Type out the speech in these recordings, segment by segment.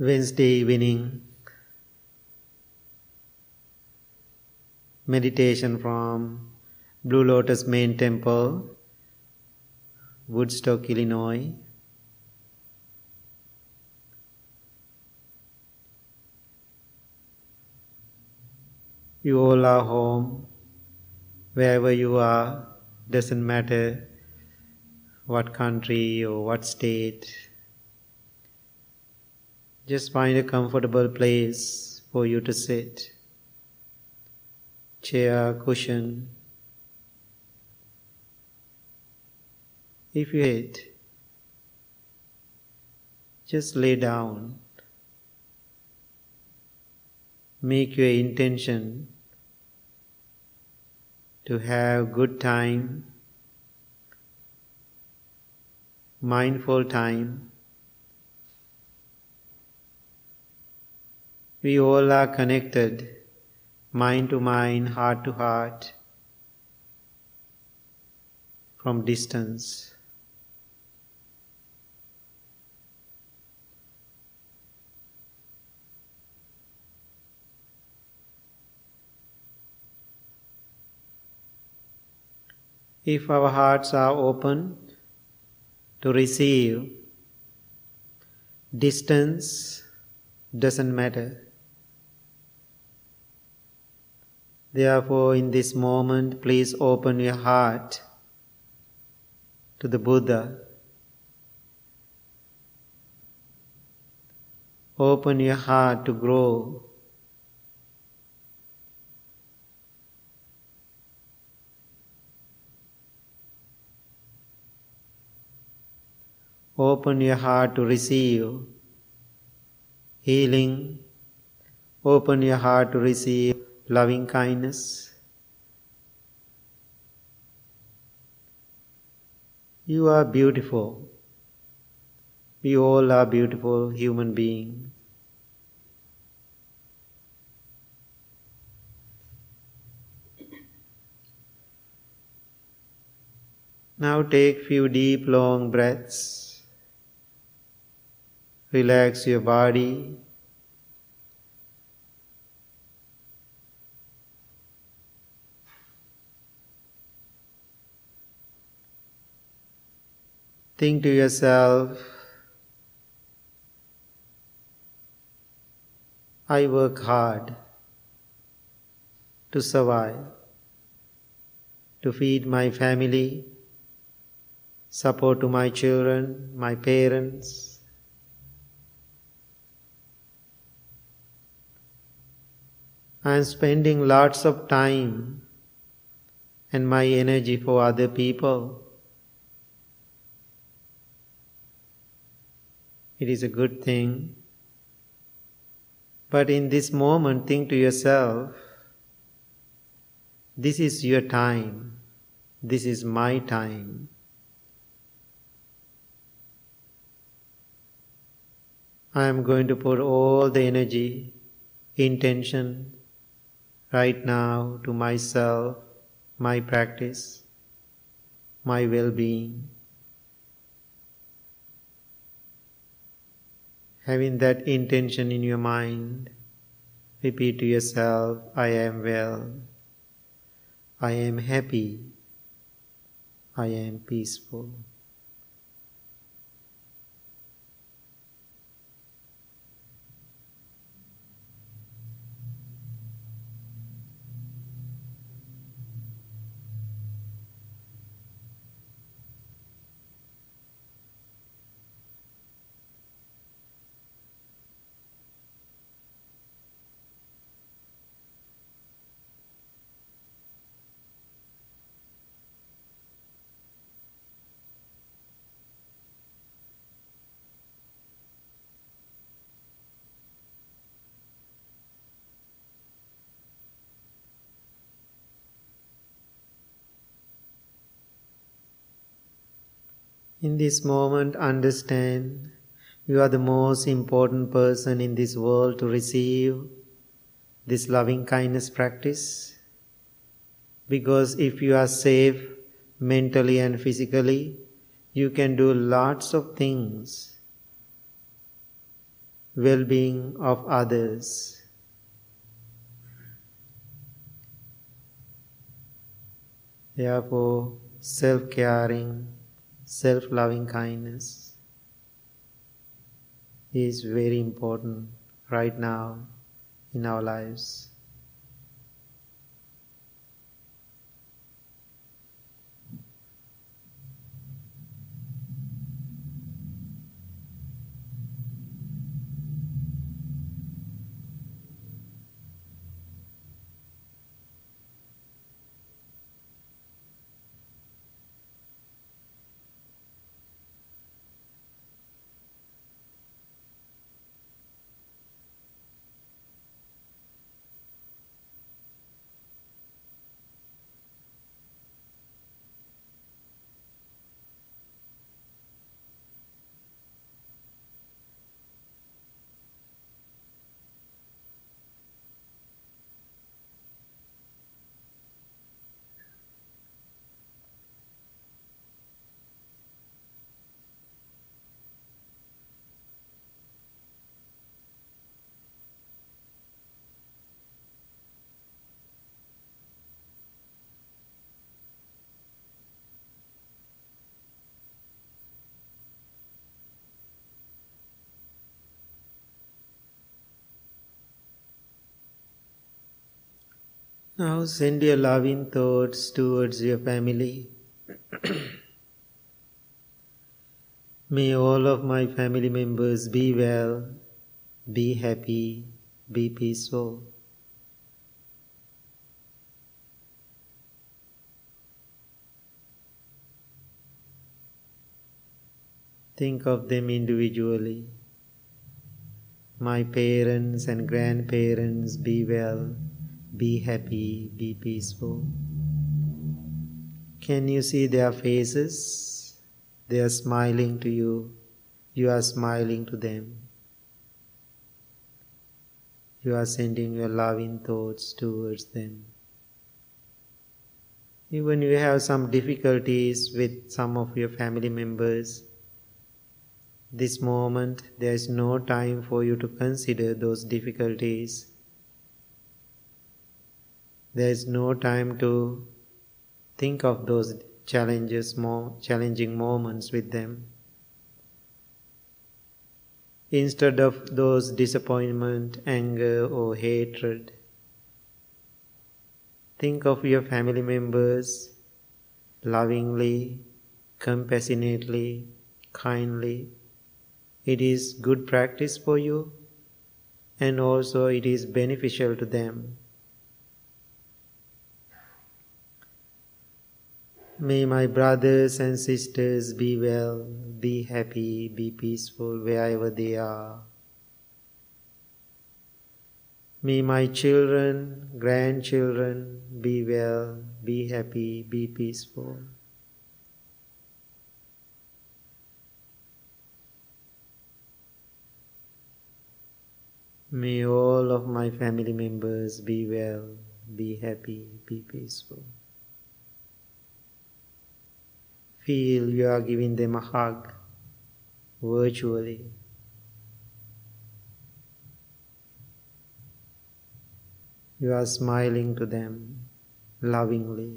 Wednesday evening meditation from Blue Lotus Main Temple, Woodstock, Illinois. You all are home, wherever you are, doesn't matter what country or what state. Just find a comfortable place for you to sit. Chair, cushion. If you hate, just lay down. Make your intention to have good time, mindful time. We all are connected, mind to mind, heart to heart, from distance. If our hearts are open to receive, distance doesn't matter. Therefore, in this moment, please open your heart to the Buddha. Open your heart to grow. Open your heart to receive healing. Open your heart to receive loving kindness. You are beautiful. We all are beautiful human beings. Now take few deep long breaths. Relax your body. Think to yourself, I work hard to survive, to feed my family, support to my children, my parents. I am spending lots of time and my energy for other people. It is a good thing. But in this moment, think to yourself, this is your time. This is my time. I am going to put all the energy, intention, right now to myself, my practice, my well-being. Having that intention in your mind, repeat to yourself, I am well, I am happy, I am peaceful. In this moment, understand you are the most important person in this world to receive this loving kindness practice. Because if you are safe mentally and physically, you can do lots of things. well-being of others. Therefore, self-caring, self-loving kindness is very important right now in our lives. Now send your loving thoughts towards your family. May all of my family members be well, be happy, be peaceful. Think of them individually. My parents and grandparents, be well, be happy, be peaceful. Can you see their faces? They are smiling to you. You are smiling to them. You are sending your loving thoughts towards them. Even you have some difficulties with some of your family members, this moment there is no time for you to consider those difficulties. There is no time to think of those challenging moments with them. Instead of those disappointment, anger or hatred, think of your family members lovingly, compassionately, kindly. It is good practice for you, and also it is beneficial to them. May my brothers and sisters be well, be happy, be peaceful wherever they are. May my children, grandchildren be well, be happy, be peaceful. May all of my family members be well, be happy, be peaceful. Feel you are giving them a hug virtually. You are smiling to them lovingly.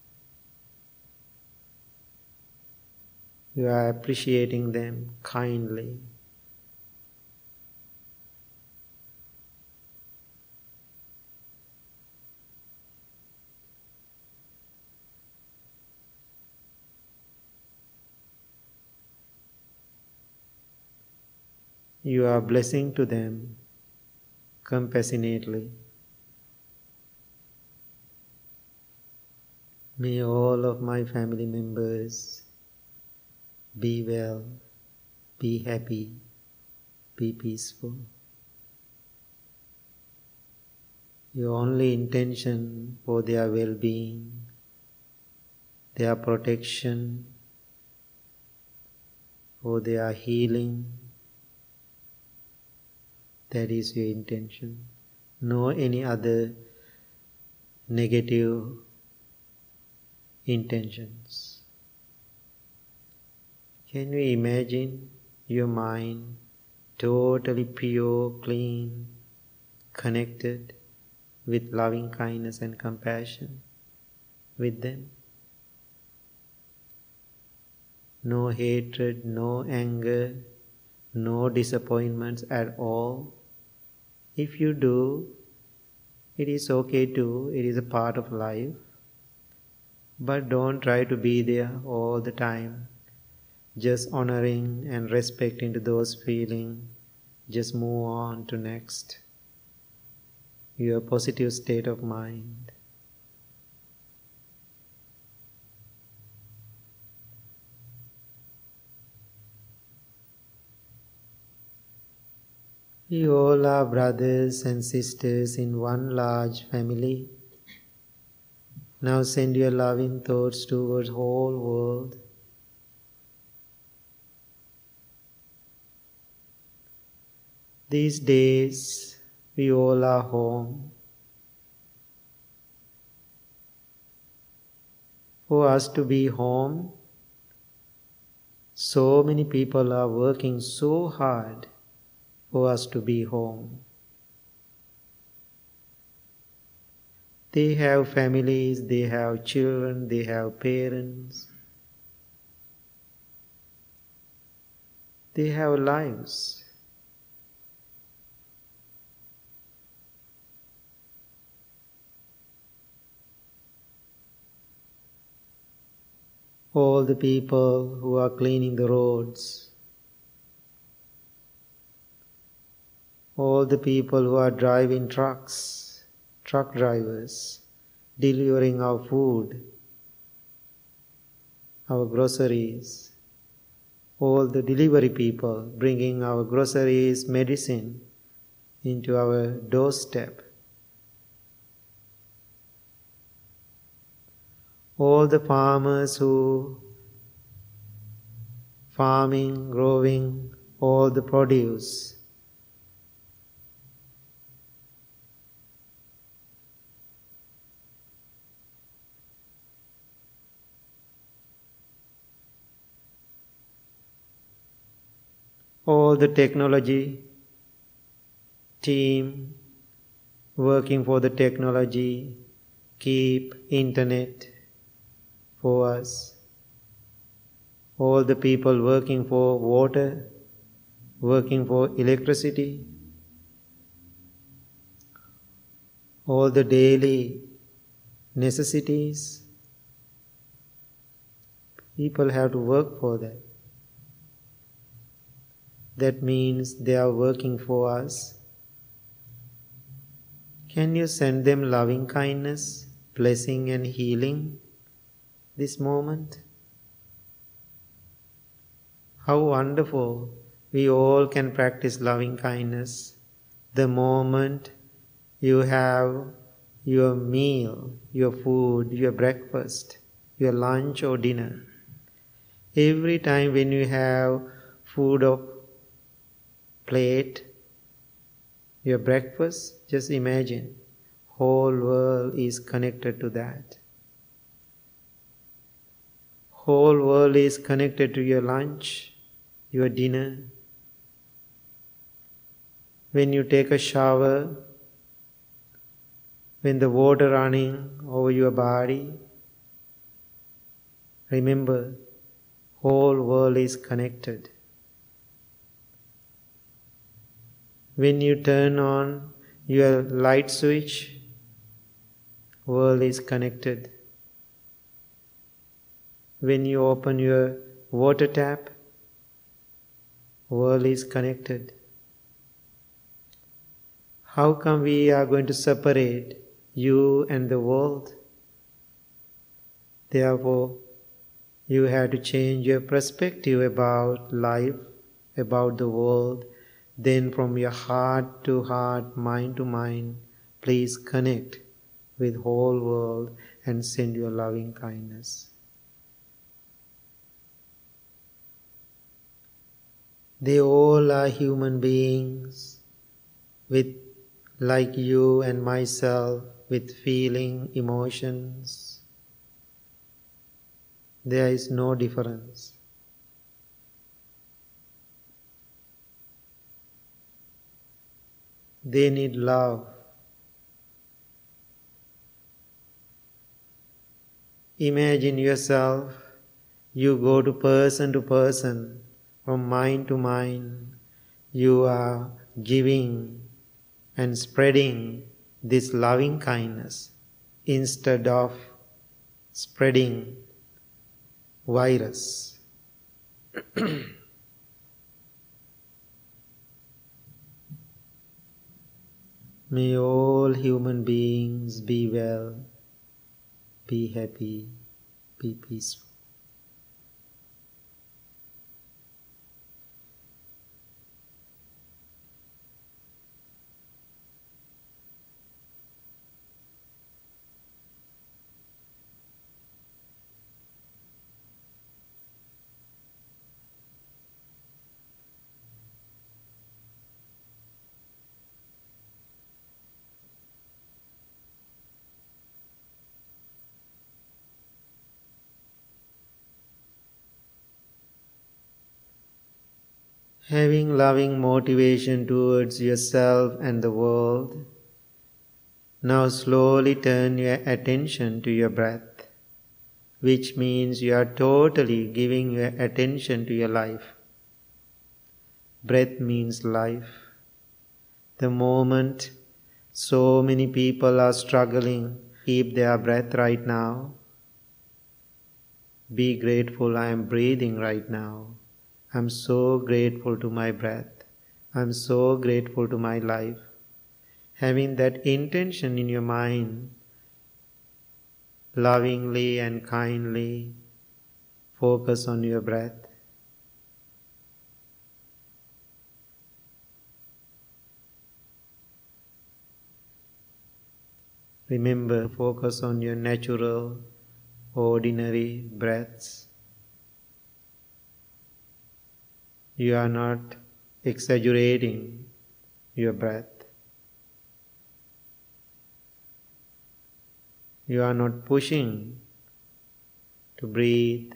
You are appreciating them kindly. You are blessing to them compassionately. May all of my family members be well, be happy, be peaceful. Your only intention for their well-being, their protection, for their healing, that is your intention. No any other negative intentions. Can you imagine your mind totally pure, clean, connected with loving kindness and compassion with them. No hatred, no anger, no disappointments at all. If you do, it is okay too, it is a part of life. But don't try to be there all the time. Just honoring and respecting to those feelings. Just move on to next. Your positive state of mind. We all are brothers and sisters in one large family. Now send your loving thoughts towards the whole world. These days, we all are home. For us to be home, so many people are working so hard for us to be home. They have families, they have children, they have parents. They have lives. All the people who are cleaning the roads, all the people who are driving trucks, truck drivers, delivering our food, our groceries, all the delivery people bringing our groceries, medicine into our doorstep. All the farmers who farming, growing all the produce. All the technology team working for the technology, keep internet for us. All the people working for water, working for electricity, all the daily necessities, people have to work for that. That means they are working for us. Can you send them loving kindness, blessing and healing this moment? How wonderful we all can practice loving kindness the moment you have your meal, your food, your breakfast, your lunch or dinner. Every time when you have food of plate, your breakfast, just imagine, whole world is connected to that. Whole world is connected to your lunch, your dinner. When you take a shower, when the water running over your body, remember, whole world is connected. When you turn on your light switch, world is connected. When you open your water tap, world is connected. How come we are going to separate you and the world? Therefore, you have to change your perspective about life, about the world. Then from your heart to heart, mind to mind, please connect with whole world and send your loving kindness. They all are human beings with, like you and myself, with feeling, emotions. There is no difference. They need love. Imagine yourself, you go to person, from mind to mind. You are giving and spreading this loving kindness instead of spreading virus. May all human beings be well, be happy, be peaceful. Having loving motivation towards yourself and the world, now slowly turn your attention to your breath, which means you are totally giving your attention to your life. Breath means life. The moment so many people are struggling, keep their breath right now. Be grateful, I am breathing right now. I'm so grateful to my breath. I'm so grateful to my life. Having that intention in your mind, lovingly and kindly focus on your breath. Remember, focus on your natural, ordinary breaths. You are not exaggerating your breath. You are not pushing to breathe.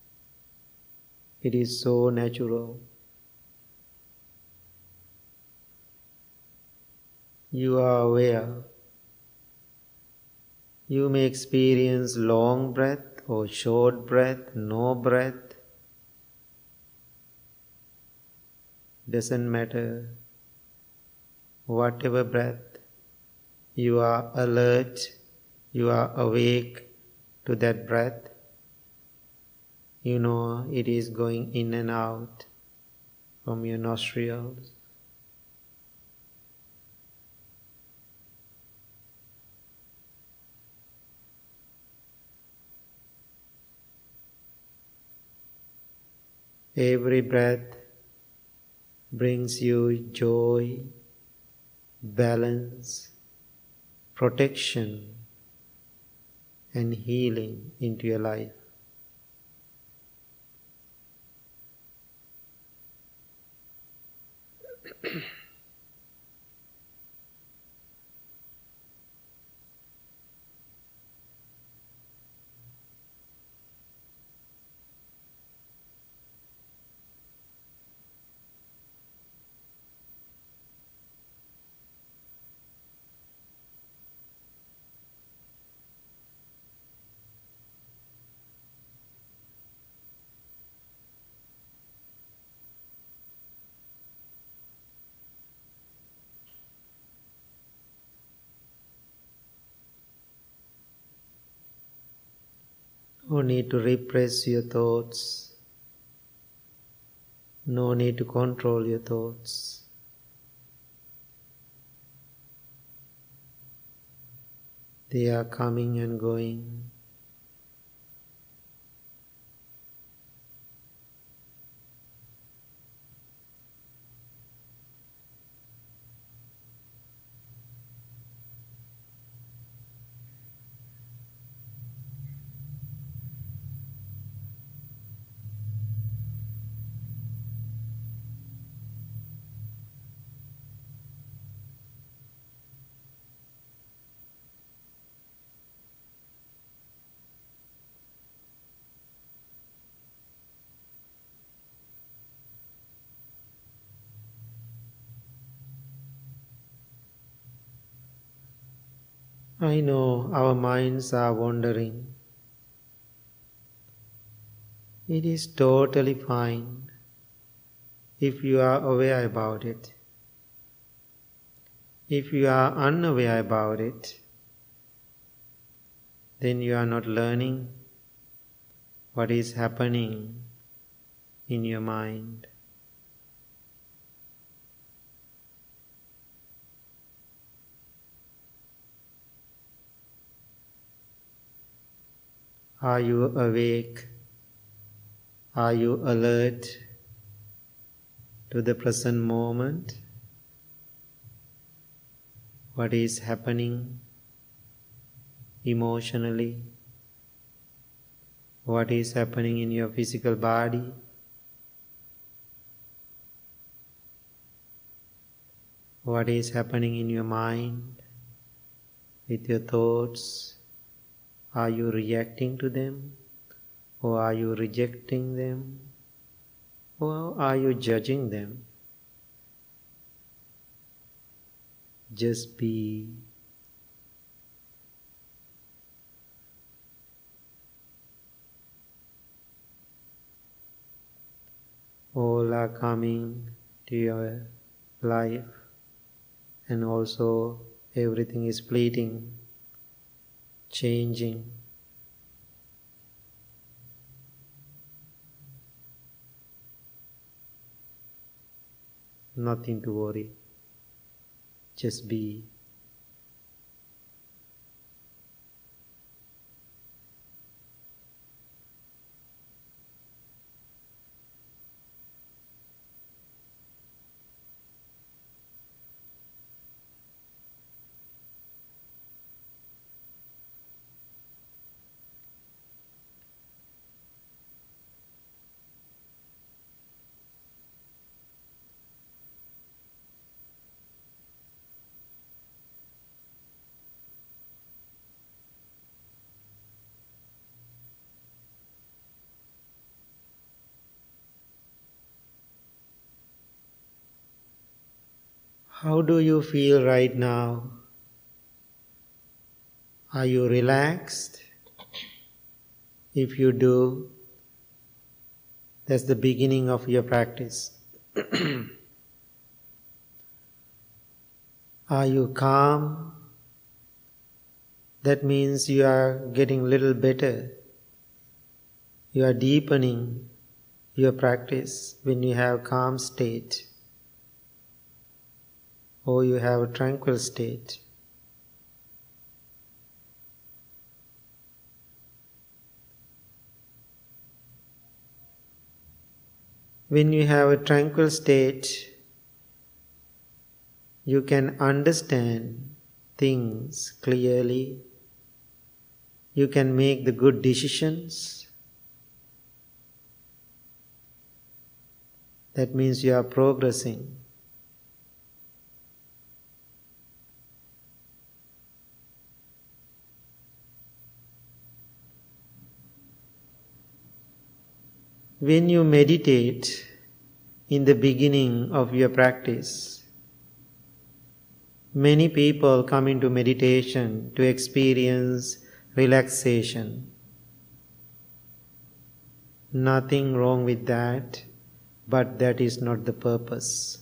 It is so natural. You are aware. You may experience long breath or short breath, no breath. Doesn't matter. Whatever breath, you are alert, you are awake to that breath. You know it is going in and out from your nostrils. Every breath brings you joy, balance, protection, and healing into your life. No need to repress your thoughts. No need to control your thoughts. They are coming and going. I know our minds are wandering. It is totally fine if you are aware about it. If you are unaware about it, then you are not learning what is happening in your mind. Are you awake? Are you alert to the present moment? What is happening emotionally? What is happening in your physical body? What is happening in your mind with your thoughts? Are you reacting to them? Or are you rejecting them? Or are you judging them? Just be. All are coming to your life, and also everything is fleeting, changing. Nothing to worry. Just be. How do you feel right now? Are you relaxed? If you do, that's the beginning of your practice. Are you calm? That means you are getting a little better. You are deepening your practice when you have calm state or you have a tranquil state. When you have a tranquil state, you can understand things clearly. You can make the good decisions. That means you are progressing. When you meditate in the beginning of your practice, many people come into meditation to experience relaxation. Nothing wrong with that, but that is not the purpose.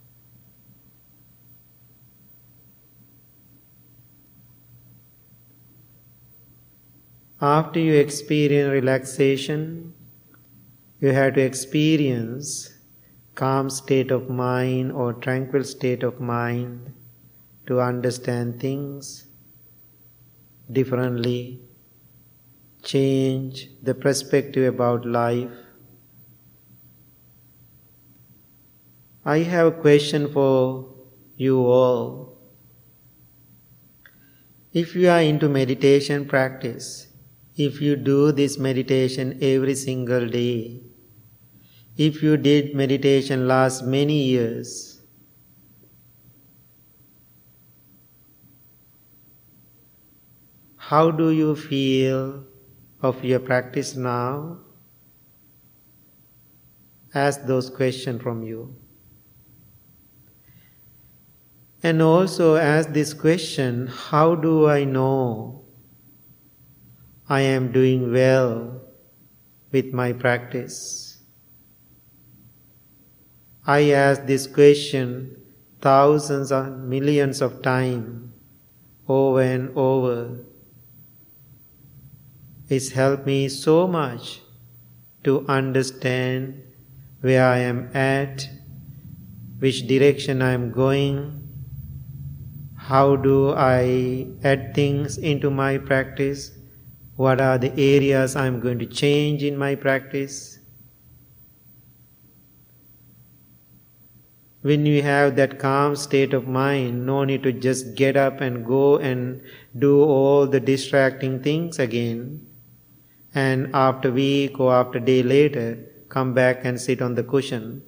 After you experience relaxation, you have to experience calm state of mind or tranquil state of mind to understand things differently, change the perspective about life. I have a question for you all. If you are into meditation practice, if you do this meditation every single day, if you did meditation last many years, how do you feel of your practice now? Ask those questions from you. And also ask this question, how do I know I am doing well with my practice? I ask this question thousands or millions of times, over and over. It's helped me so much to understand where I am at, which direction I am going, how do I add things into my practice, what are the areas I am going to change in my practice. When you have that calm state of mind, no need to just get up and go and do all the distracting things again, and after a week or after a day later, come back and sit on the cushion.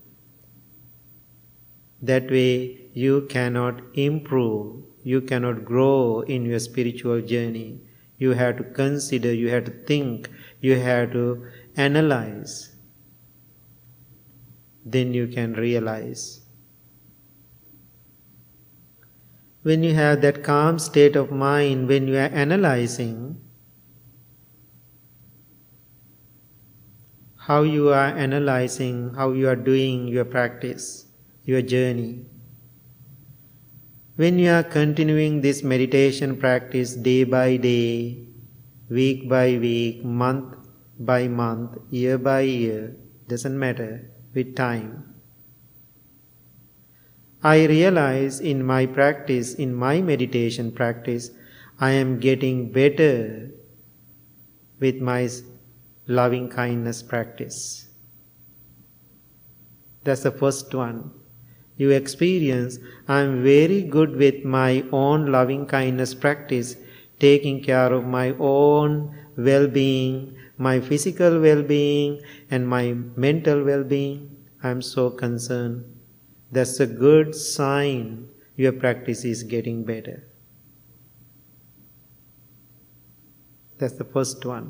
That way you cannot improve, you cannot grow in your spiritual journey. You have to consider, you have to think, you have to analyze. Then you can realize. When you have that calm state of mind, when you are analyzing, how you are analyzing, how you are doing your practice, your journey. When you are continuing this meditation practice day by day, week by week, month by month, year by year, doesn't matter, with time. I realize in my practice, in my meditation practice, I am getting better with my loving kindness practice. That's the first one. You experience, I am very good with my own loving kindness practice, taking care of my own well-being, my physical well-being and my mental well-being. I am so concerned. That's a good sign your practice is getting better. That's the first one.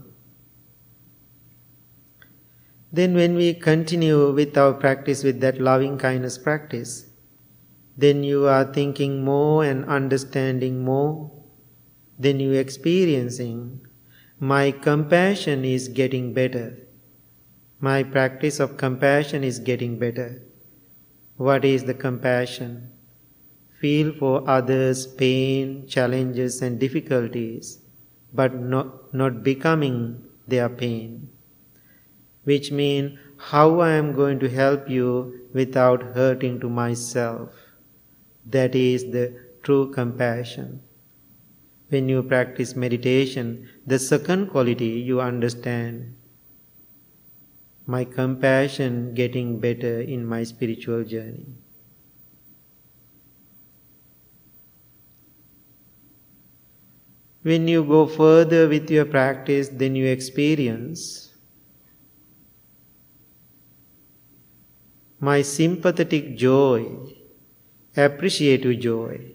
Then when we continue with our practice with that loving kindness practice, then you are thinking more and understanding more. Then you are experiencing, my compassion is getting better. My practice of compassion is getting better. What is the compassion? Feel for others' pain, challenges and difficulties, but not becoming their pain. Which means how I am going to help you without hurting to myself. That is the true compassion. When you practice meditation, the second quality you understand, my compassion getting better in my spiritual journey. When you go further with your practice, then you experience, my sympathetic joy, appreciative joy,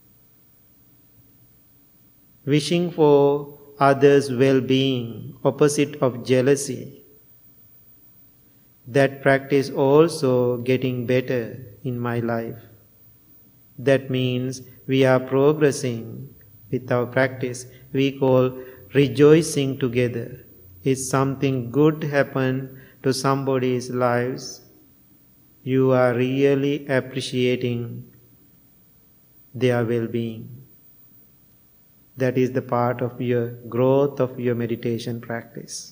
wishing for others' well-being, opposite of jealousy. That practice also getting better in my life. That means we are progressing with our practice. We call rejoicing together. If something good happen to somebody's lives, you are really appreciating their well-being. That is the part of your growth of your meditation practice.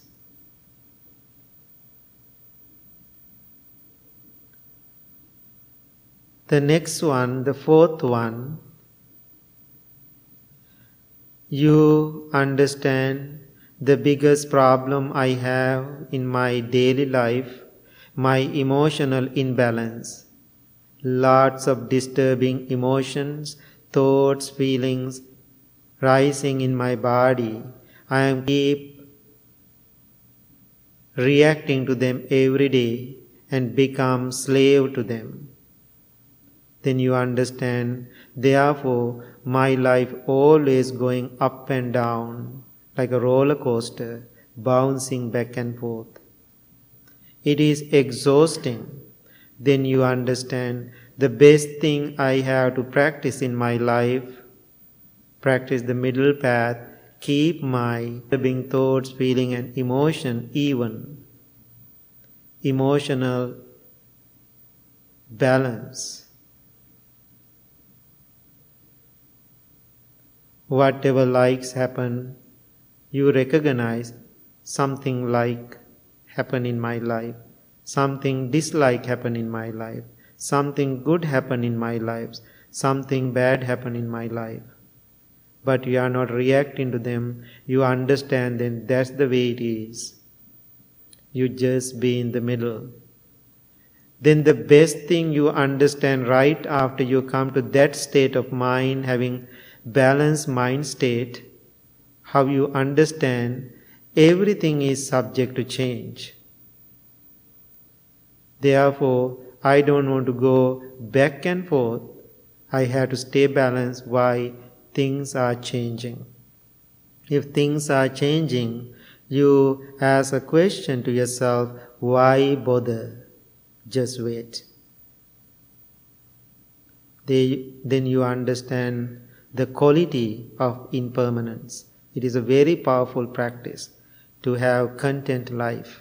The next one, the fourth one, you understand the biggest problem I have in my daily life, my emotional imbalance. Lots of disturbing emotions, thoughts, feelings rising in my body. I am keep reacting to them every day and become slave to them. Then you understand, therefore my life always going up and down like a roller coaster, bouncing back and forth. It is exhausting. Then you understand the best thing I have to practice in my life, practice the middle path, keep my disturbing thoughts, feeling and emotion even. Emotional balance. Whatever likes happen, you recognize something like happen in my life, something dislike happen in my life, something good happen in my life, something bad happen in my life. But you are not reacting to them, you understand that that's the way it is. You just be in the middle. Then the best thing you understand right after you come to that state of mind, having balanced mind state, how you understand everything is subject to change. Therefore, I don't want to go back and forth. I have to stay balanced. Why? Things are changing. If things are changing, you ask a question to yourself, why bother? Just wait. Then you understand the quality of impermanence. It is a very powerful practice to have content life.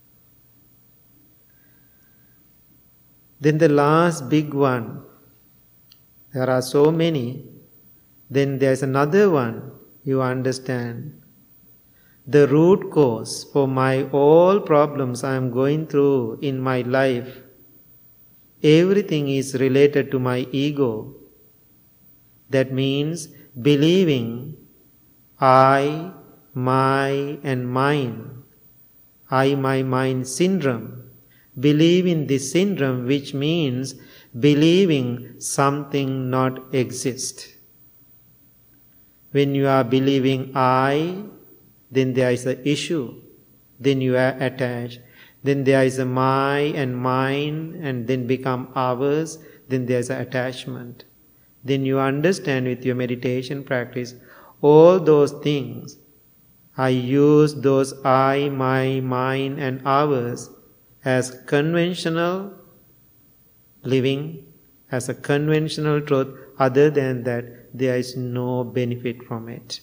Then the last big one, there are so many, then there's another one you understand. The root cause for my all problems I am going through in my life, everything is related to my ego. That means believing I, my and mine, I, my, mine syndrome. Believe in this syndrome, which means believing something not exist. When you are believing I, then there is an issue, then you are attached. Then there is a my and mine, and then become ours, then there is an attachment. Then you understand with your meditation practice, all those things, I use those I, my, mine and ours as conventional living, as a conventional truth. Other than that, there is no benefit from it.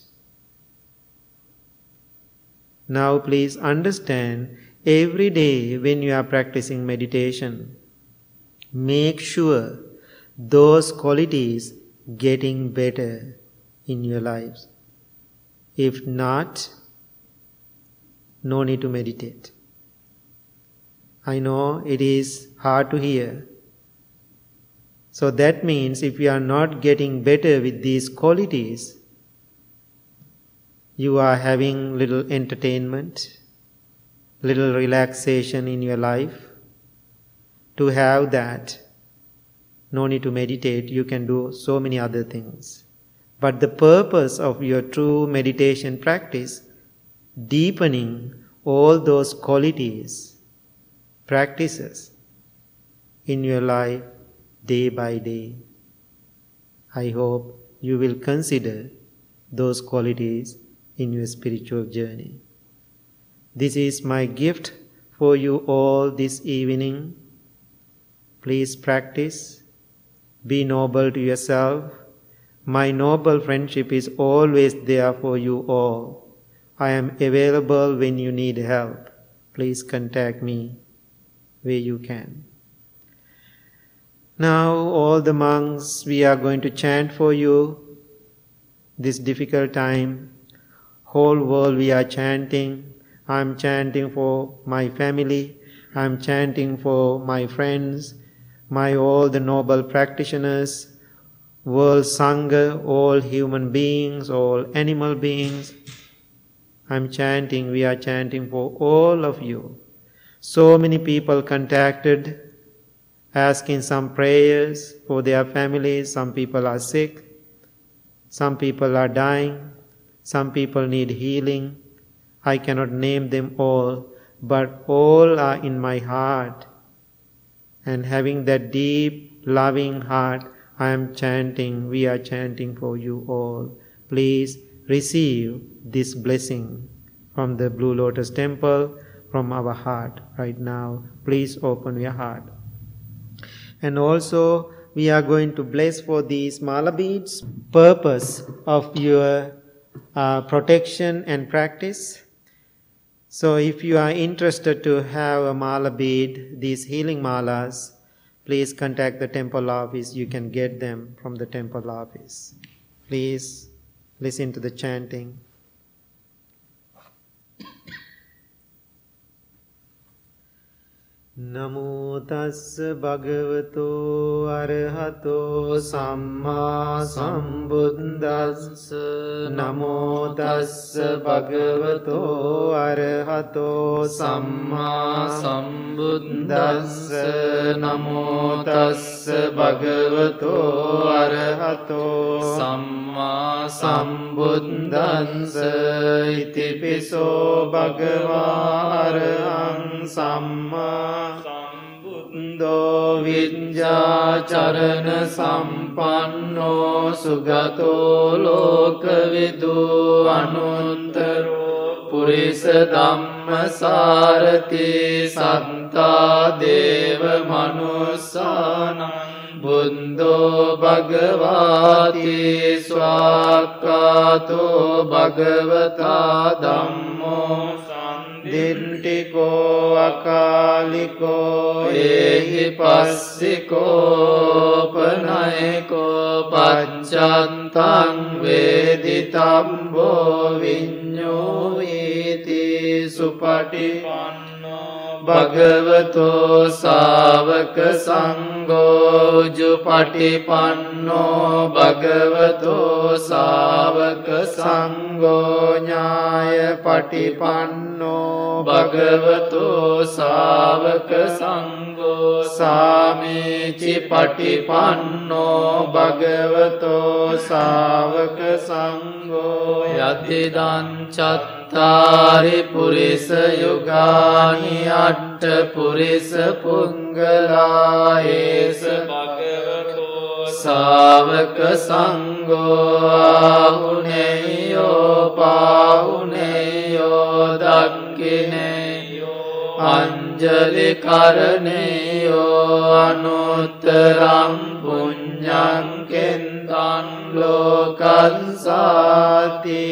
Now please understand, every day when you are practicing meditation, make sure those qualities getting better in your lives. If not, no need to meditate. I know it is hard to hear. So that means if you are not getting better with these qualities, you are having little entertainment, little relaxation in your life. To have that, no need to meditate, you can do so many other things. But the purpose of your true meditation practice, deepening all those qualities, practices in your life day by day. I hope you will consider those qualities in your spiritual journey. This is my gift for you all this evening. Please practice. Be noble to yourself. My noble friendship is always there for you all. I am available when you need help. Please contact me where you can. Now all the monks, we are going to chant for you this difficult time. Whole world we are chanting. I am chanting for my family. I am chanting for my friends, all the noble practitioners, world Sangha, all human beings, all animal beings. I am chanting, we are chanting for all of you. So many people contacted, asking some prayers for their families. Some people are sick. Some people are dying. Some people need healing. I cannot name them all, but all are in my heart. And having that deep, loving heart, I am chanting, we are chanting for you all. Please receive this blessing from the Blue Lotus Temple, from our heart right now. Please open your heart. And also we are going to bless for these mala beads. Purpose of your protection and practice. So if you are interested to have a mala bead, these healing malas, please contact the temple office. You can get them from the temple office. Please listen to the chanting. Namo tassa bhagavato arahato samma sambuddhassa. Namo tassa bhagavato arahato samma sambuddhassa. Namo tassa bhagavato arahato samma sambuddhassa. Iti piso bhagava arahang samma Sambuddho Vijja Charana Sampanno Sugato Lokavidu Anuttaro Purisa Dhamma Sarati Satta Deva Manussanam Buddho Bhagavati Swakato Bhagavata Dhammo Dintiko akaliko ehi passiko panayiko paccantang veditambo viñño iti supatipanno bhagavato savaka sangho jupatipanno bhagavato savaka sangho ñāya patipanno bhagavato savaka sangho sāmici patipanno bhagavato savaka sangho yatidan cattari purisa yugani atta purisa punggala esa bhagavato savaka sangho ahuneyo pahuneyo dakkineyo anjali karaneyo anuttarang puññang kentan lokan sati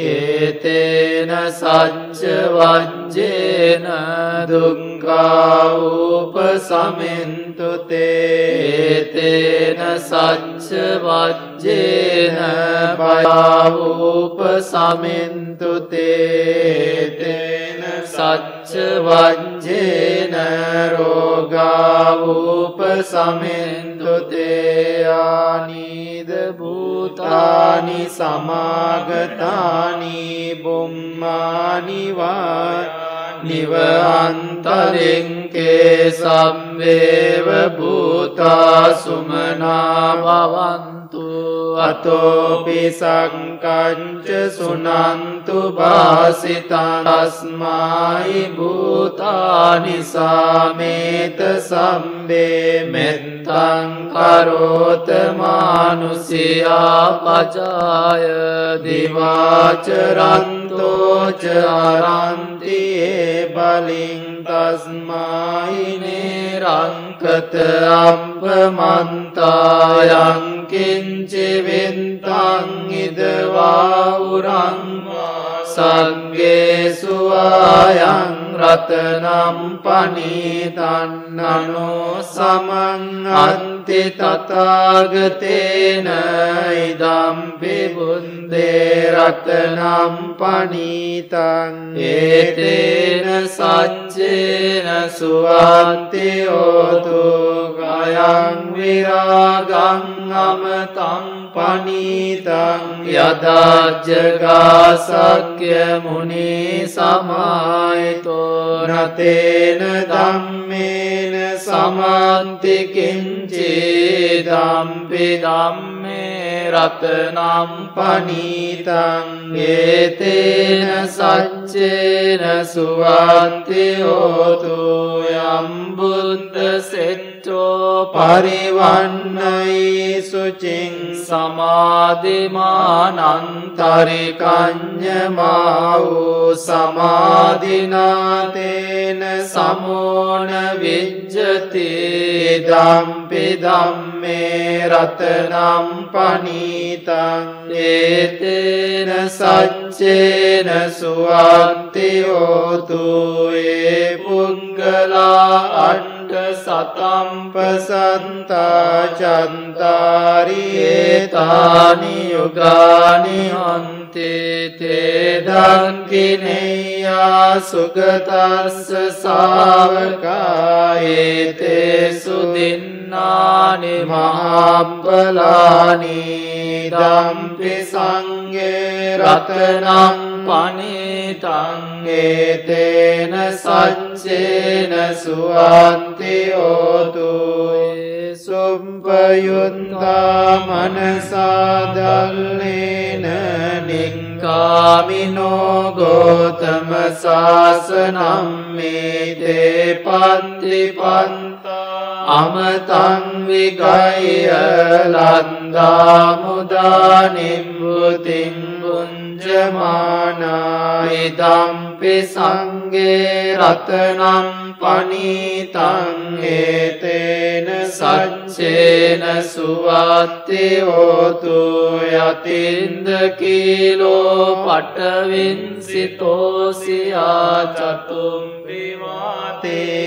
etena sacca vajjena dukkha upasamintu te etena sacca vajjena bhaya upasamintu te etena sacca vajjena roga upasamintu te anida bhutani samagatani bummani va nivantarinke sammeva bhuta sumana bhavantu atopi sankanca sunantu bhasitan tasmai bhutani sameta sambe mettang karota manusiya pacaya divacaranto caranti baling tasmai nirankata ampamantayang kinci vintang idva urang sagge suayang ratanam panitan nano samang anti tathagatena idampi bunde ratanam panitang etena saccena suanti otu gayang viragang amatam panitang yada jagasakya muni samaito natena dhammena samanti kinci dampi dhamme ratanam panitang etena sacca සච්චේන සුවත්ති හෝතු යම් බුද්ධ සෙට්ඨෝ පරිවන්නයි සුචින් සමාධිමානන්තරිකඤ්ඤමා වූ සමාධිනාතේන සමෝන විජ්ජති ධම්පි ධම්මේ රතනම් පනීතං ඒතේන සච්චේන සුවත්ති හෝතු ඒ පුද්ගලා අට්ඨ සතම්පසන්තා චන්තාරි ඒතානි යුගානි අන්තේ තේ දක්ඛිනේයා සුගතස්ස ශාවකා ඒතේසු දින්නානි මහබ්බලානි ධම්පි සංඝේ රතනං පනිතං ඒතේන සච්චේන සුවන්ති හෝතු සුම්පයුත්තා මනසා දල්ලේන නික්ඛාමිනෝ ගෝතම සාසනම් මේතේ පත්තිපන්තා අමතං විගය ලන්දා මුදා නිම්බුතින් බුඤ්ජමානා ඉදම්පි සංඝේ රතනම් පනිතං ඒතේන සච්චේන සුවත්ති හෝතු යතින්ද කීලෝ පඨවින්සිතෝසියා චතුම්පි වාතේ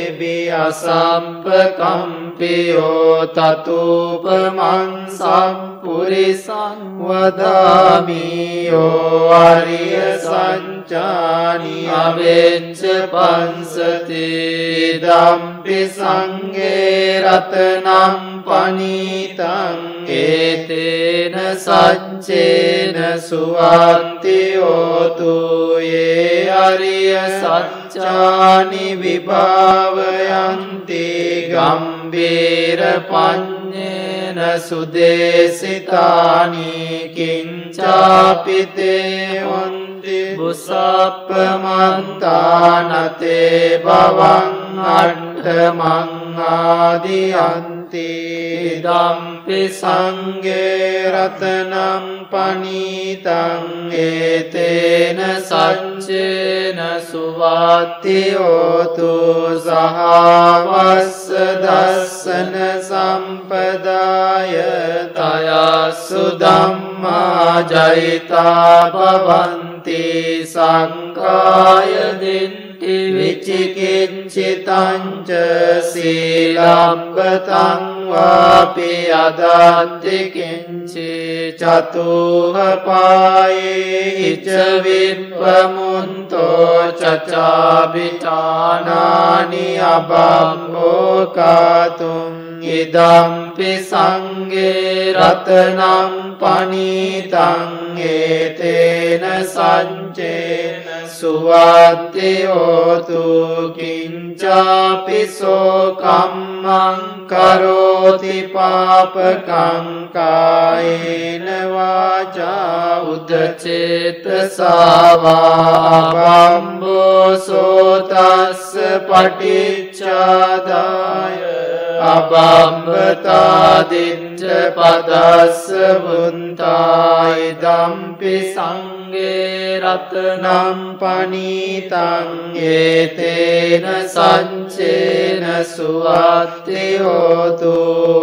විඅසම්පකම්පියෝ තතුපමං සම්පුරිසං වදාමි යෝ ආර්ය සංචානි අවෙච්ච පංසති ධම්පි සංඝේ රතනම් පනිතං ඒතේන සච්චේන සුවන්ති හෝතු යේ ආර්ය සච්චානි විභාවයන්ති ගම්බීර පඤ්ඤේන සුදේසිතානි කිංචාපිතේ හොන්ති බුසප්පමන්තානතේ භවං අට්ඨමං ආදියන්ති ධම්පි සංඝේ රතනම් පනිතං ඒතේන සච්චේන සුවත්ති හෝතු සහවස්ස දස්සන සම්පදාය තයස්සු ධම්මා ජයිතා භවන්ති සංඛාය දින්ති විචිකිච්ඡිතං ච සීලබ්බතං වාපි අදන්ති කිංචි චතුහ පායේ ච විප්පමුන්තෝ චචාබිතානානි අබම්බෝ කාතුම් ඉදම්පි සංඝේ රතනම් පනිතං ඒතේන සංචේන සුවත්ති හෝතු කිංචාපිසෝ කම්මං කරෝති පාපකං කායේන වාචා උදචේතසා වා බම්බෝ සෝතස්ස පටිච්චාදාය අබම්බතාදිච්ච පදස්ස බුන්තායි ධම්පි සංඝේ රතනම් පනිතං ඒතේන සංචේන සුවත්ති හෝතු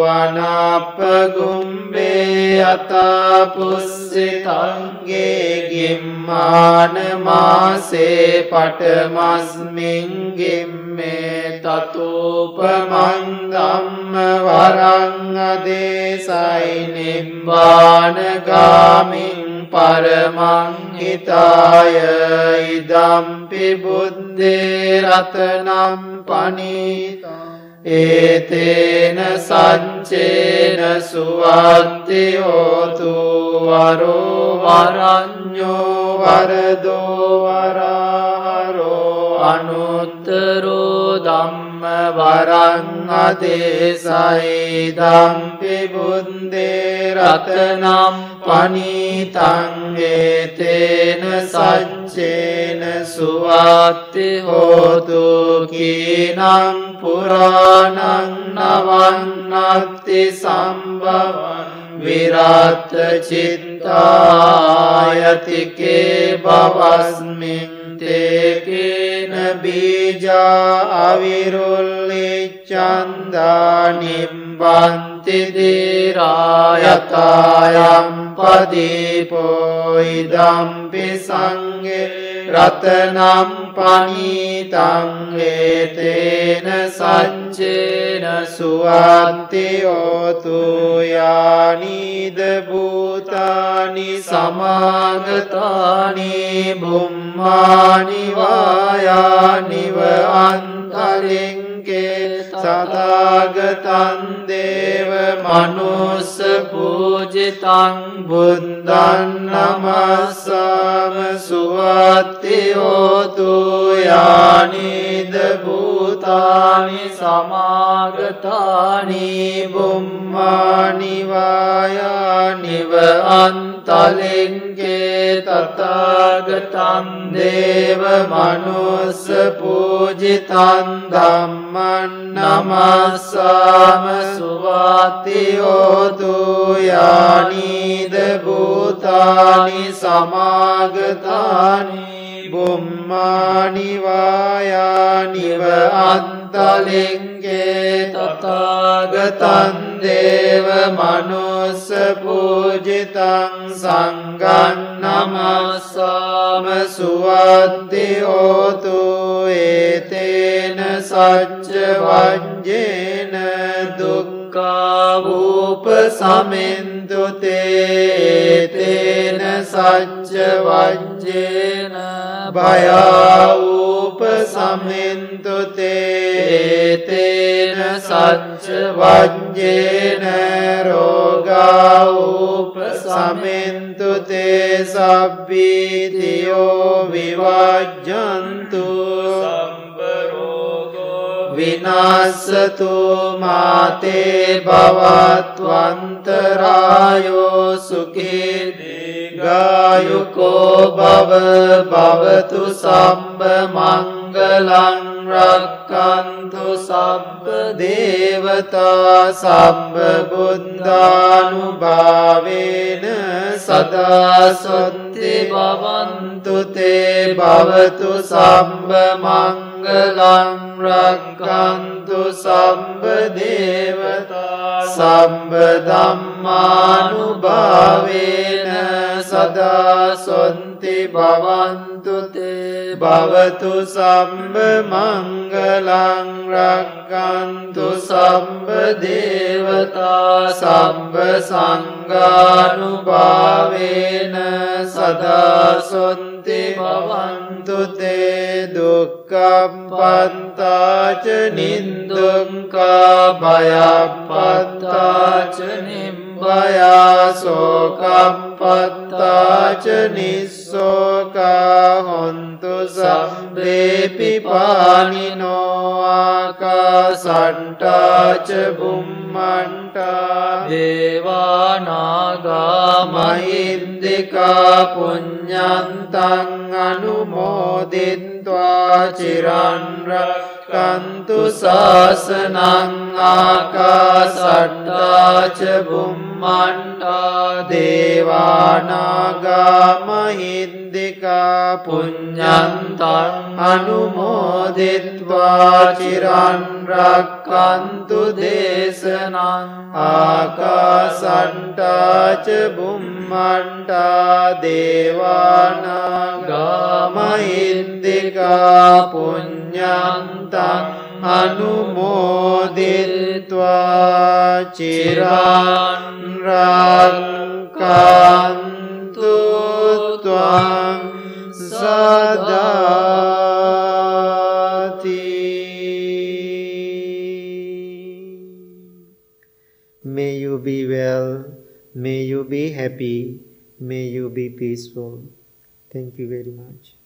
අනාපගුම්බේ අතාපුස්සිතංගේ ගිම්මාන මාසේ පඨමස්මින් ගිම්මේ තතෝපමං ධම්ම වරං අදේසයි නිබ්බාන ගාමින් පරමං හිතාය ඉදම්පි බුද්ධේ රතනම් පනිතං ඒතේන සංචේන සුවත්ති හෝතු වරෝ වරඤ්ඤෝ වරදෝ වරහරෝ අනුත්තරෝ ධම්ම වරං අදේසයිදම්පි බුද්දේ රතනම් පනීතං ඒතේන සච්චේන සුවත්ති හෝතු කීනං පුරාණං නවන්නත්ති සම්භවං විරත් චිත්තායතිකේ බවස්මින් තේකේන බීජා අවිරුල්ලිච්ඡන්දා නිම්බන්ති දීරායතායම් පදීපෝ ඉදම්පි සංඝේ රතනම් පනීතං ඒතේන සච්චේන සුවන්ති හෝතු යානිද භූතානි සමාගතානි බුම්මානි වායානිව අන්තරින්ගේ සදාගතං දේව මනුස්ස පූජිතං බුද්ධං නමස්සාම සුවත්ති හෝතු යානිද භූතානි සමාගතානි බුම්මානි වායානිව අන්තලින්ගේ තථාගතං දේව මනුස්ස පූජිතං ධම්මං නමස්සාම සුවත්ති හෝතු යානිද භූතානි සමාගතානි බුම්මානි වායානිව අන්තලින්ගේ තථාගතං දේව මනුස්ස පූජිතං සංඝං නමස්සාම සුවත්ති හෝතු ඒතේන සච්ච වජ්ජේන දුක්ඛාවූප සමෙන්තු තේතේන සච්ච වජ්ජේන භයාවූප සමෙන්තු තේතේන සච්ච වජ්ජේන රෝගාවූප සමෙන්තු තේ සබ්බීතියෝ විවජ්ජන්තු විනාසතු මාතේ භවත්වන්තරායෝ සුඛේ දීඝායුකෝ භව භවතු සම්බ මංගලං රක්ඛන්තු සබ්බ දේවතා සබ්බ බුද්ධානුභාවේන සදා සොත්ති භවන්තු තේ භවතු සම්බ මංගලං රක්ඛන්තු සම්බ දේවතා සම්බ ධම්මානුභාවේන සදා සොන්ති භවන්තු තේ භවතු සම්බ මංගලං රක්ඛන්තු සම්බ දේවතා සම්බ සංඝානුභාවේන සදා සොන්ති භවන්තු තේ දුක්ඛප්පන්තාච නින්දුක්ඛා භයප්පන්තාච නිම්බයා සෝකප්පන්තාච නිස්සෝකා හොන්තු සම්බේපි පානිනෝ ආකාසට්ටාච බුම්මණ්ඨා දේවානාගා මහින්దికා පුඤ්ඤන්තං අනුමෝදිත්වා චිරන් රක්ඛන්තු ශාසනං ආකාසට්ටාච බුම්මණ්ඨා දේවානාගා මහින්దికා පුඤ්ඤන්තං අනුමෝදිත්වා චිරන් රක්ඛන්තු දේශනං ආකාසට්ටාච බුම්මණ්ඨා දේවානාගා මහින්దికා පුඤ්ඤන්තං අනුමෝදිත්වා චිරන් රක්ඛන්තු ත්වං සදාති. May you be well, may you be happy, may you be peaceful. Thank you very much.